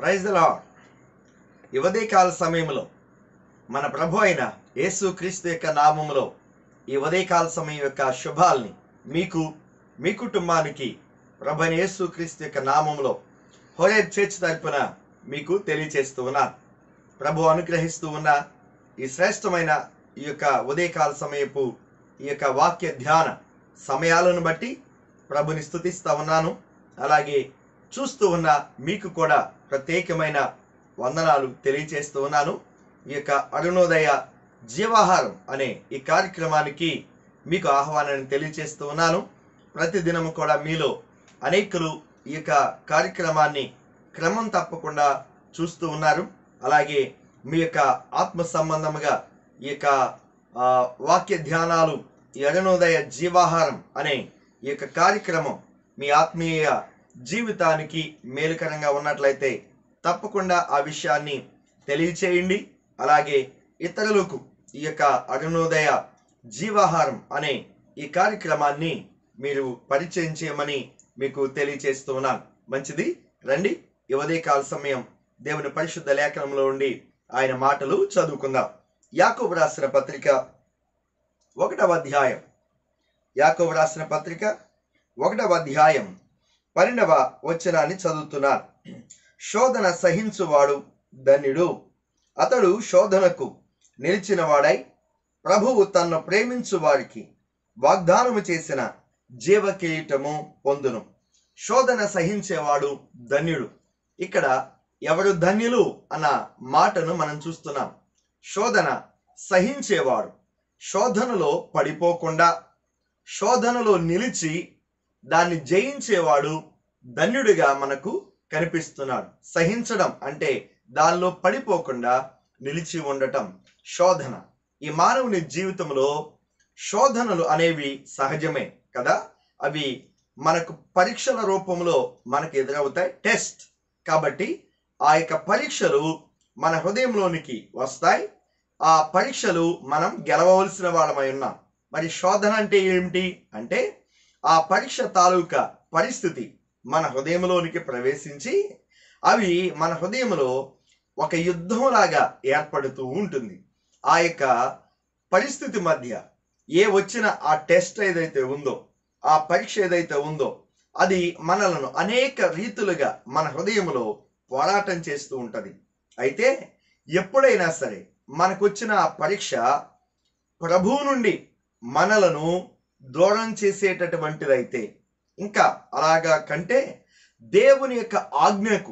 Praise the lord. ఈ ఉదయకాల సమయంలో మన ప్రభు అయిన యేసు క్రీస్తు యొక్క నామములో ఈ ఉదయకాల సమయం యొక్క శుభాల్ని మీకు, మీ కుటుంబానికి ప్రభు అయిన యేసు క్రీస్తు యొక్క నామములో హోరేబ్ చర్చ్ తరపున మీకు తెలియచేస్తూ ఉన్నాను. ప్రభు అనుగ్రహిస్తూ ఉన్న ఈ శ్రేష్టమైన ఈ యొక్క ఉదయకాల సమయపు ఈ యొక్క వాక్య ధ్యాన సమయాలను బట్టి ప్రభుని స్తుతిస్తా ఉన్నాను. అలాగే చూస్తూ ఉన్న మీకు కూడా ప్రత్యేకమైన వందనాలు తెలియచేస్తూ ఉన్నాను. ఈ యొక్క అరుణోదయ జీవాహారం అనే ఈ కార్యక్రమానికి మీకు ఆహ్వానాన్ని తెలియచేస్తూ ఉన్నాను. ప్రతిదినము కూడా మీలో అనేకులు ఈ యొక్క కార్యక్రమాన్ని క్రమం తప్పకుండా చూస్తూ ఉన్నారు. అలాగే మీ యొక్క ఆత్మ సంబంధముగా ఈ యొక్క వాక్య ధ్యానాలు, ఈ అరుణోదయ జీవాహారం అనే ఈ యొక్క కార్యక్రమం మీ ఆత్మీయ జీవితానికి మేలుకరంగా ఉన్నట్లయితే తప్పకుండా ఆ విషయాన్ని తెలియచేయండి. అలాగే ఇతరులకు ఈ యొక్క అరుణోదయ జీవాహారం అనే ఈ కార్యక్రమాన్ని మీరు పరిచయం చేయమని మీకు తెలియచేస్తూ ఉన్నాను. మంచిది, రండి ఈ ఉదయకాల సమయం దేవుని పరిశుద్ధ లేఖనంలో ఉండి ఆయన మాటలు చదువుకుందాం. యాకోబు రాసిన పత్రిక 1వ అధ్యాయం, యాకోబు రాసిన పత్రిక 1వ అధ్యాయం 12వ వచనాన్ని చదువుతున్నారు. శోధన సహించువాడు ధన్యుడు, అతడు శోధనకు నిలిచిన వాడై ప్రభువు తన్ను ప్రేమించు వారికి వాగ్దానము చేసిన జీవ కిరీటము పొందును. శోధన సహించేవాడు ధన్యుడు. ఇక్కడ ఎవరు ధన్యులు అన్న మాటను మనం చూస్తున్నాం. శోధన సహించేవాడు, శోధనలో పడిపోకుండా శోధనలో నిలిచి దాన్ని జయించేవాడు ధన్యుడిగా మనకు కనిపిస్తున్నాడు. సహించడం అంటే దానిలో పడిపోకుండా నిలిచి ఉండటం శోధన. ఈ మానవుని జీవితంలో శోధనలు అనేవి సహజమే కదా. అవి మనకు పరీక్షల రూపంలో మనకు ఎదురవుతాయి, టెస్ట్. కాబట్టి ఆ యొక్క పరీక్షలు మన హృదయంలోనికి వస్తాయి. ఆ పరీక్షలు మనం గెలవవలసిన వాళ్ళమై ఉన్నాం. మరి శోధన అంటే ఏమిటి అంటే ఆ పరీక్ష తాలూకా పరిస్థితి మన హృదయంలోనికి ప్రవేశించి అవి మన హృదయంలో ఒక యుద్ధంలాగా ఏర్పడుతూ ఉంటుంది. ఆ యొక్క పరిస్థితి మధ్య వచ్చిన ఆ టెస్ట్ ఏదైతే ఉందో, ఆ పరీక్ష ఏదైతే ఉందో, అది మనలను అనేక రీతులుగా మన హృదయంలో పోరాటం చేస్తూ ఉంటుంది. అయితే ఎప్పుడైనా సరే మనకొచ్చిన ఆ పరీక్ష ప్రభువు నుండి మనలను దూరం చేసేటటువంటిదైతే, ఇంకా అలాగా కంటే దేవుని యొక్క ఆజ్ఞకు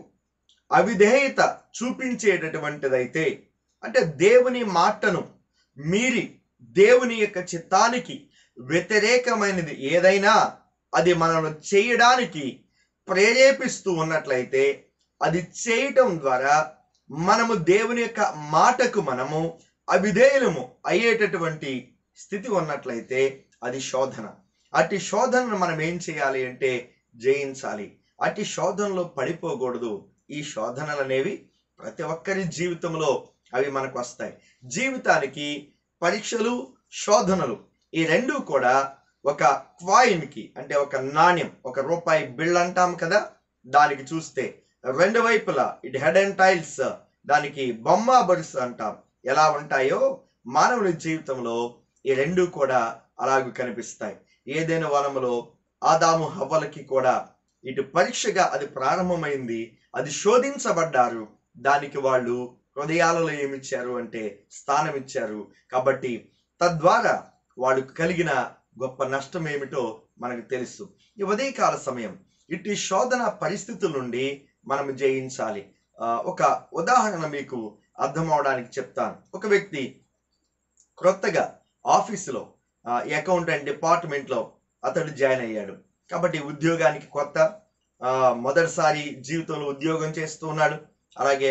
అవిధేయత చూపించేటటువంటిదైతే, అంటే దేవుని మాటను మీరి దేవుని యొక్క చిత్తానికి వ్యతిరేకమైనది ఏదైనా అది మనల్ని చేయడానికి ప్రేరేపిస్తూ ఉన్నట్లయితే, అది చేయటం ద్వారా మనము దేవుని యొక్క మాటకు మనము అవిధేయులము అయ్యేటటువంటి స్థితి ఉన్నట్లయితే అది శోధన. అట్టి శోధనను మనం ఏం చేయాలి అంటే జయించాలి. అట్టి శోధనలో పడిపోకూడదు. ఈ శోధనలు అనేవి ప్రతి ఒక్కరి జీవితంలో అవి మనకు వస్తాయి. జీవితానికి పరీక్షలు, శోధనలు ఈ రెండూ కూడా ఒక కాయిన్కి, అంటే ఒక నాణ్యం, ఒక రూపాయి బిళ్ళ అంటాం కదా, దానికి చూస్తే రెండు వైపులా ఇట్ హెడ్ అండ్ టైల్స్, దానికి బొమ్మ బరుసు అంటాం. ఎలా ఉంటాయో మానవుని జీవితంలో ఈ రెండూ కూడా అలాగూ కనిపిస్తాయి. ఏదైనా వనములో ఆదాము హవ్వలకి కూడా ఇటు పరీక్షగా అది ప్రారంభమైంది. అది శోధించబడ్డారు. దానికి వాళ్ళు హృదయాలలో ఏమిచ్చారు అంటే స్థానం ఇచ్చారు. కాబట్టి తద్వారా వాళ్ళు కలిగిన గొప్ప నష్టం ఏమిటో మనకు తెలుసు. ఈ ఉదయకాల సమయం ఇటు శోధన పరిస్థితుల నుండి మనం జయించాలి. ఒక ఉదాహరణ మీకు అర్థం అవడానికి చెప్తాను. ఒక వ్యక్తి క్రొత్తగా ఆఫీసులో అకౌంటెంట్ డిపార్ట్మెంట్లో అతడు జాయిన్ అయ్యాడు. కాబట్టి ఉద్యోగానికి కొత్త, మొదటిసారి జీవితంలో ఉద్యోగం చేస్తూ ఉన్నాడు. అలాగే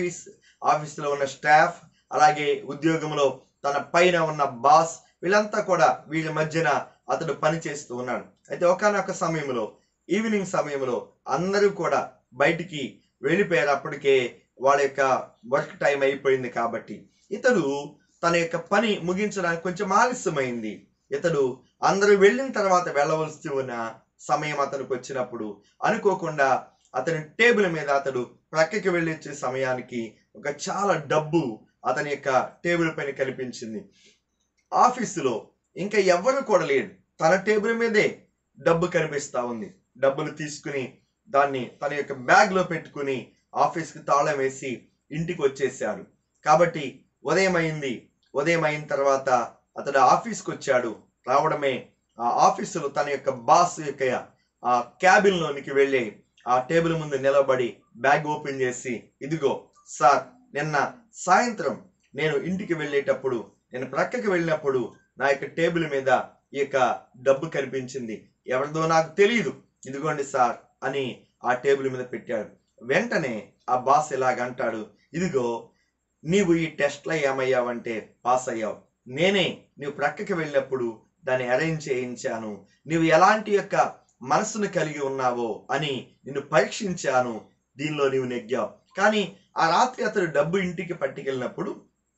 ఆఫీసులో ఉన్న స్టాఫ్, అలాగే ఉద్యోగంలో తన పైన ఉన్న బాస్, వీళ్ళంతా కూడా వీళ్ళ మధ్యన అతడు పని చేస్తూ ఉన్నాడు. అయితే ఒకానొక సమయంలో, ఈవినింగ్ సమయంలో అందరూ కూడా బయటికి వెళ్ళిపోయారు. అప్పటికే వాళ్ళ యొక్క వర్క్ టైం అయిపోయింది. కాబట్టి ఇతడు తన యొక్క పని ముగించడానికి కొంచెం ఆలస్యమైంది. ఇతడు అందరూ వెళ్ళిన తర్వాత వెళ్ళవలసి ఉన్న సమయం అతనికి వచ్చినప్పుడు అనుకోకుండా అతని టేబుల్ మీద అతడు ప్రక్కకి వెళ్ళొచ్చే సమయానికి ఒక చాలా డబ్బు అతని యొక్క టేబుల్ పైన కనిపించింది. ఆఫీసులో ఇంకా ఎవ్వరు కూడా లేడు, తన టేబుల్ మీదే డబ్బు కనిపిస్తా ఉంది. డబ్బులు తీసుకుని దాన్ని తన యొక్క బ్యాగ్ లో పెట్టుకుని ఆఫీస్కి తాళం వేసి ఇంటికి వచ్చేసాడు. కాబట్టి ఉదయం అయింది. ఉదయం అయిన తర్వాత అతడు ఆఫీస్కి వచ్చాడు. రావడమే ఆ ఆఫీసులో తన యొక్క బాస్ యొక్క ఆ క్యాబిన్ లోనికి వెళ్ళి ఆ టేబుల్ ముందు నిలబడి బ్యాగ్ ఓపెన్ చేసి, ఇదిగో సార్, నిన్న సాయంత్రం నేను ఇంటికి వెళ్ళేటప్పుడు, నేను ప్రక్కకి వెళ్ళినప్పుడు నా యొక్క టేబుల్ మీద ఈ యొక్క డబ్బు కనిపించింది, ఎవరిదో నాకు తెలియదు, ఇదిగోండి సార్ అని ఆ టేబుల్ మీద పెట్టాడు. వెంటనే ఆ బాస్ ఇలాగంటాడు, ఇదిగో నీవు ఈ టెస్ట్లో ఏమయ్యావంటే పాస్ అయ్యావు. నేనే నీవు ప్రక్కకి వెళ్ళినప్పుడు దాన్ని అరేంజ్ చేయించాను. నీవు ఎలాంటి యొక్క మనసును కలిగి ఉన్నావో అని నిన్ను పరీక్షించాను. దీనిలో నీవు నెగ్గావు. కానీ ఆ రాత్రి అతడు డబ్బు ఇంటికి పట్టుకెళ్ళినప్పుడు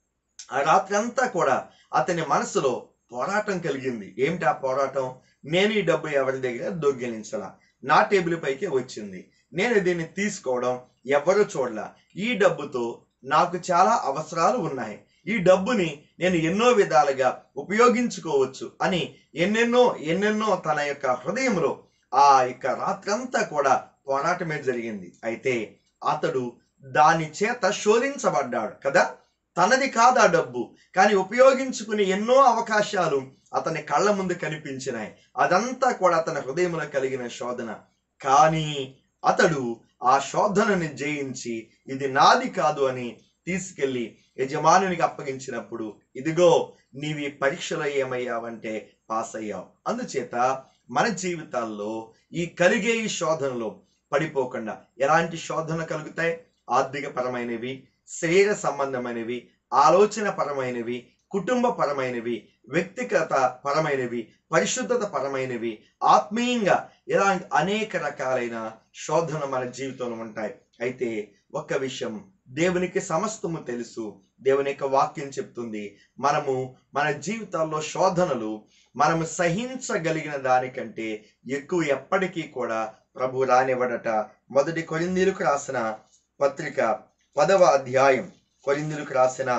ఆ రాత్రి అంతా కూడా అతని మనసులో పోరాటం కలిగింది. ఏమిటి ఆ పోరాటం? నేను ఈ డబ్బు ఎవరి దగ్గర దొంగిలించలా, నా టేబుల్ పైకి వచ్చింది, నేను దీన్ని తీసుకోవడం ఎవరు చూడలా, ఈ డబ్బుతో నాకు చాలా అవసరాలు ఉన్నాయి, ఈ డబ్బుని నేను ఎన్నో విధాలుగా ఉపయోగించుకోవచ్చు అని ఎన్నెన్నో తన యొక్క హృదయంలో ఆ యొక్క రాత్రంతా కూడా పోరాటమే జరిగింది. అయితే అతడు దాని చేత శోధించబడ్డాడు కదా. తనది కాదు ఆ డబ్బు, కానీ ఉపయోగించుకునే ఎన్నో అవకాశాలు అతని కళ్ళ ముందు కనిపించినాయి. అదంతా కూడా అతని హృదయంలో కలిగిన శోధన. కానీ అతడు ఆ శోధనని జయించి ఇది నాది కాదు అని తీసుకెళ్లి యజమానునికి అప్పగించినప్పుడు, ఇదిగో నీవి పరీక్షలో ఏమయ్యావంటే పాస్ అయ్యావు. అందుచేత మన జీవితాల్లో ఈ కలిగే ఈ శోధనలో పడిపోకుండా, ఎలాంటి శోధన కలుగుతాయి? ఆర్థిక పరమైనవి, శరీర సంబంధమైనవి, ఆలోచన పరమైనవి, కుటుంబ పరమైనవి, వ్యక్తిగత పరమైనవి, పరిశుద్ధత పరమైనవి, ఆత్మీయంగా ఇలాంటి అనేక రకాలైన శోధన మన జీవితంలో ఉంటాయి. అయితే ఒక్క విషయం, దేవునికి సమస్తము తెలుసు. దేవుని యొక్క వాక్యం చెప్తుంది, మనము మన జీవితాల్లో శోధనలు మనము సహించగలిగిన దానికంటే ఎక్కువ ఎప్పటికీ కూడా ప్రభు రానివ్వడట. 1 కొరింథీయులకు రాసిన పత్రిక 10వ అధ్యాయం, కొరింథీయులకు రాసిన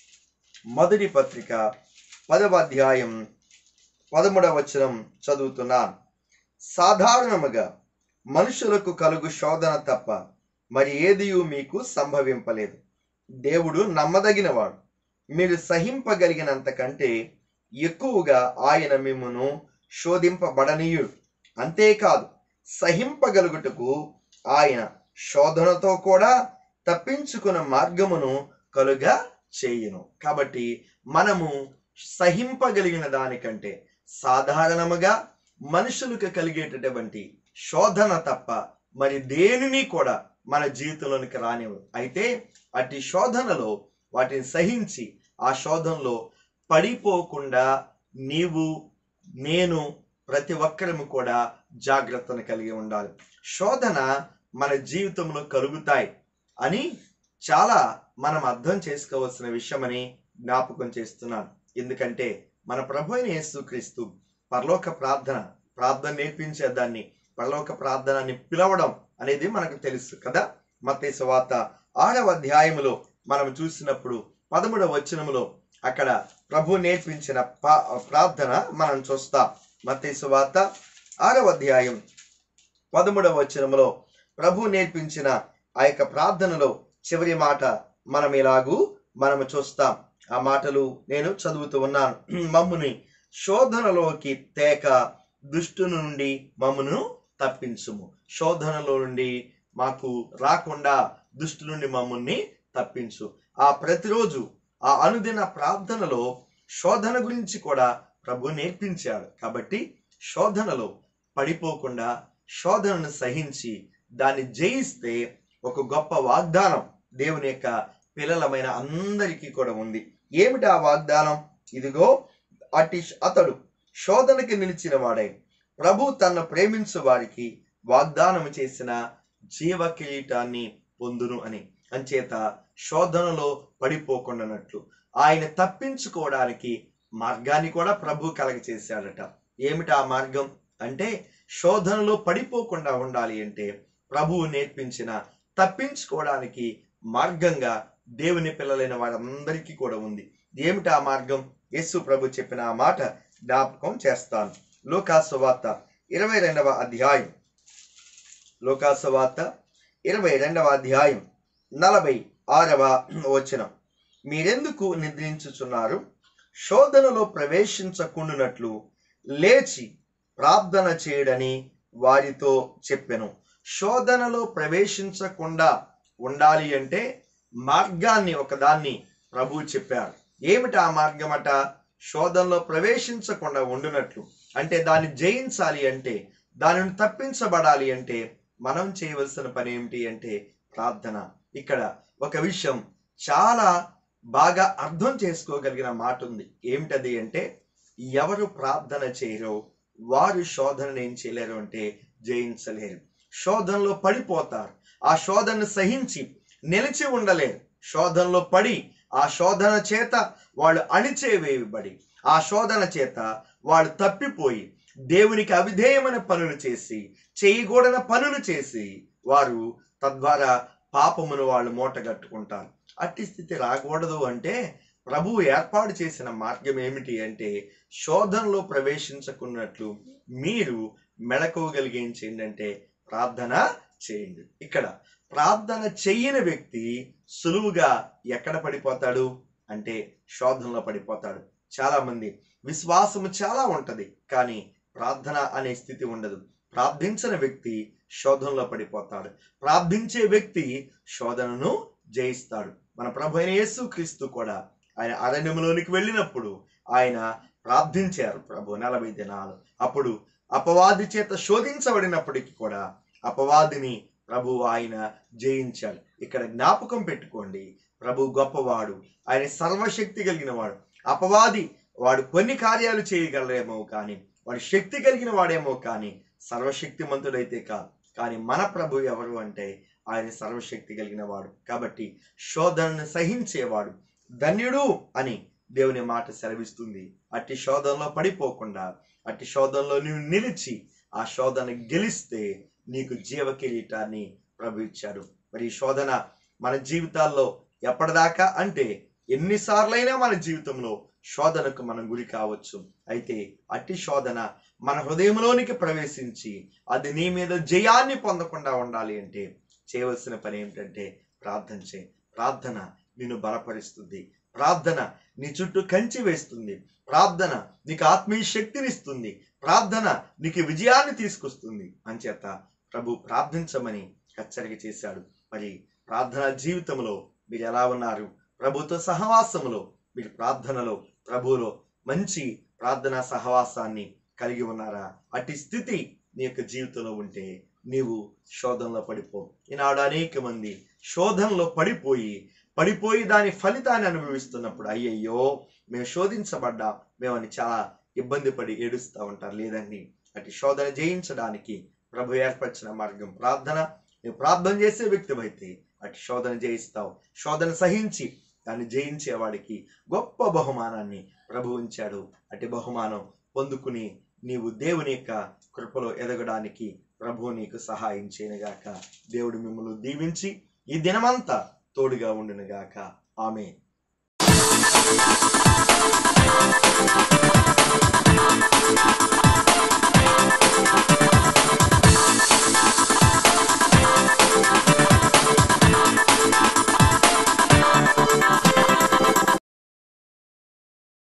మొదటి పత్రిక 10వ అధ్యాయం 13వ వచనం చదువుతున్నాను. సాధారణముగా మనుషులకు కలుగు శోధన తప్ప మరి ఏదియూ మీకు సంభవింపలేదు. దేవుడు నమ్మదగినవాడు, మీరు సహింపగలిగినంత కంటే ఎక్కువగా ఆయన మిమ్మును శోధింపబడనీయుడు. అంతేకాదు, సహింపగలుగుటకు ఆయన శోధనతో కూడా తప్పించుకున్న మార్గమును కలుగా చేయును. కాబట్టి మనము సహింపగలిగిన దానికంటే సాధారణముగా మనుషులకు కలిగేటటువంటి శోధన తప్ప మరి దేనిని కూడా మన జీవితంలోనికి రానివ్వదు. అయితే అట్టి శోధనలో వాటిని సహించి ఆ శోధనలో పడిపోకుండా నీవు, నేను, ప్రతి ఒక్కరము కూడా జాగ్రత్తను కలిగి ఉండాలి. శోధన మన జీవితంలో కలుగుతాయి అని చాలా మనం అర్థం చేసుకోవాల్సిన విషయమని జ్ఞాపకం చేస్తున్నాను. ఎందుకంటే మన ప్రభు అయిన యేసుక్రీస్తు పరలోక ప్రార్థన నేర్పించే దాన్ని, పరలోక ప్రార్థనని పిలవడం అనేది మనకు తెలుసు కదా. మత్తయి సువార్త 6వ అధ్యాయములో మనం చూసినప్పుడు 13వ వచనములో అక్కడ ప్రభు నేర్పించిన ప్రార్థన మనం చూస్తాం. మత్తయి సువార్త 6వ అధ్యాయం 13వ వచనములో ప్రభు నేర్పించిన ఆ యొక్క ప్రార్థనలో చివరి మాట మనము చూస్తాం. ఆ మాటలు నేను చదువుతూ ఉన్నాను. మమ్ముని శోధనలోకి తేక దుష్టుని నుండి మమ్మను తప్పించుము. శోధనలో నుండి మాకు రాకుండా దుష్టు నుండి మమ్మల్ని తప్పించు. ఆ ప్రతిరోజు ఆ అనుదిన ప్రార్థనలో శోధన గురించి కూడా ప్రభు నేర్పించాడు. కాబట్టి శోధనలో పడిపోకుండా శోధనను సహించి దాన్ని జయిస్తే ఒక గొప్ప వాగ్దానం దేవుని యొక్క పిల్లలమైన అందరికీ కూడా ఉంది. ఏమిటి ఆ వాగ్దానం? ఇదిగో అతడు శోధనకి నిలిచిన వాడై ప్రభు తన్ను ప్రేమించు వారికి వాగ్దానం చేసిన జీవ కిరీటాన్ని పొందును అని. అంచేత శోధనలో పడిపోకుండానట్లు ఆయన తప్పించుకోవడానికి మార్గాన్ని కూడా ప్రభు కలగచేశాడట. ఏమిటి ఆ మార్గం అంటే, శోధనలో పడిపోకుండా ఉండాలి అంటే ప్రభువు నేర్పించిన తప్పించుకోవడానికి మార్గంగా దేవుని పిల్లలైన వారందరికీ కూడా ఉంది. ఏమిటి ఆ మార్గం? యేసు ప్రభు చెప్పిన ఆ మాట జ్ఞాపకం చేస్తాను. లూకాసు వార్త 22వ అధ్యాయం, లూకాసు వార్త 22వ అధ్యాయం 46వ వచనం. మీరెందుకు నిద్రించుచున్నారు? శోధనలో ప్రవేశించకుండునట్లు లేచి ప్రార్థన చేయడని వారితో చెప్పెను. శోధనలో ప్రవేశించకుండా ఉండాలి అంటే మార్గాన్ని ఒకదాన్ని ప్రభువు చెప్పారు. ఏమిటి ఆ మార్గమట? శోధనలో ప్రవేశించకుండా ఉండునట్లు అంటే దాన్ని జయించాలి అంటే, దానిని తప్పించబడాలి అంటే మనం చేయవలసిన పని ఏమిటి అంటే ప్రార్థన. ఇక్కడ ఒక విషయం చాలా బాగా అర్థం చేసుకోగలిగిన మాట ఉంది. ఏమిటది అంటే, ఎవరు ప్రార్థన చేయరో వారు శోధనను ఏం చేయలేరు అంటే జయించలేరు. శోధనలో పడిపోతారు. ఆ శోధనను సహించి నిలిచి ఉండలేరు. శోధనలో పడి ఆ శోధన చేత వాళ్ళు అణిచేవేయబడి, ఆ శోధన చేత వాళ్ళు తప్పిపోయి దేవునికి అవిధేయమైన పనులు చేసి, చేయకూడని పనులు చేసి వారు తద్వారా పాపమును వాళ్ళు మూటగట్టుకుంటారు. అట్టి స్థితి రాకూడదు అంటే ప్రభువు ఏర్పాటు చేసిన మార్గం ఏమిటి అంటే, శోధనలో ప్రవేశించకున్నట్లు మీరు మెళకువగలిగి ఏం చేయండి అంటే ప్రార్థన చేయండి. ఇక్కడ ప్రార్థన చెయ్యని వ్యక్తి సులువుగా ఎక్కడ పడిపోతాడు అంటే శోధనలో పడిపోతాడు. చాలా మంది విశ్వాసము చాలా ఉంటది, కానీ ప్రార్థన అనే స్థితి ఉండదు. ప్రార్థించిన వ్యక్తి శోధనలో పడిపోతాడు. ప్రార్థించే వ్యక్తి శోధనను జయిస్తాడు. మన ప్రభు అయిన యేసు క్రీస్తు కూడా ఆయన అరణ్యములోనికి వెళ్ళినప్పుడు ఆయన ప్రార్థించారు ప్రభు 40 దినాలు. అప్పుడు అపవాది చేత శోధించబడినప్పటికీ కూడా అపవాదిని ప్రభు ఆయన జయించాడు. ఇక్కడ జ్ఞాపకం పెట్టుకోండి, ప్రభు గొప్పవాడు, ఆయన సర్వశక్తి కలిగిన వాడు. అపవాది వాడు కొన్ని కార్యాలు చేయగలరేమో కానీ, వాడు శక్తి కలిగిన వాడేమో కానీ సర్వశక్తిమంతుడైతే కాదు. కానీ మన ప్రభు ఎవరు అంటే ఆయన సర్వశక్తి కలిగిన వాడు. కాబట్టి శోధనను సహించేవాడు ధన్యుడు అని దేవుని మాట సెలవిస్తుంది. అట్టి శోధనలో పడిపోకుండా, అట్టి శోధనలో నువ్వు నిలిచి ఆ శోధన గెలిస్తే నీకు జీవ కిరీటాన్ని ప్రభు ఇచ్చాడు. మరి ఈ శోధన మన జీవితాల్లో ఎప్పటిదాకా అంటే ఎన్నిసార్లైనా మన జీవితంలో శోధనకు మనం గురి కావచ్చు. అయితే అట్టి శోధన మన హృదయంలోనికి ప్రవేశించి అది నీ మీద జయాన్ని పొందకుండా ఉండాలి అంటే చేయవలసిన పని ఏమిటంటే ప్రార్థన చేయి. ప్రార్థన నిన్ను బలపరుస్తుంది. ప్రార్థన నీ చుట్టూ కంచి వేస్తుంది. ప్రార్థన నీకు ఆత్మీయ శక్తినిస్తుంది. ప్రార్థన నీకు విజయాన్ని తీసుకొస్తుంది. అంచేత ప్రభు ప్రార్థించమని హెచ్చరిక చేశాడు. మరి ప్రార్థన జీవితంలో మీరు ఎలా ఉన్నారు? ప్రభుతో సహవాసములో మీరు ప్రార్థనలో ప్రభువులో మంచి ప్రార్థనా సహవాసాన్ని కలిగి ఉన్నారా? అట్టి స్థితి నీ యొక్క జీవితంలో ఉంటే నీవు శోధనలో పడిపో. ఈనాడు అనేక మంది శోధనలో పడిపోయి దాని ఫలితాన్ని అనుభవిస్తున్నప్పుడు అయ్యయ్యో మేము శోధించబడ్డా మేమని చాలా ఇబ్బంది పడి ఏడుస్తూ ఉంటారు. లేదండి, అటు శోధన జయించడానికి ప్రభు ఏర్పరిచిన మార్గం ప్రార్థన. నువ్వు ప్రార్థన చేసే వ్యక్తివైతే అటు శోధన జయిస్తావు. శోధన సహించి దాన్ని జయించే వాడికి గొప్ప బహుమానాన్ని ప్రభు ఉంచాడు. అటు బహుమానం పొందుకుని నీవు దేవుని యొక్క కృపలో ఎదగడానికి ప్రభు నీకు సహాయం చేయనుగాక. దేవుడు మిమ్మల్ని దీవించి ఈ దినమంతా తోడుగా ఉండునుగాక. ఆమేన్.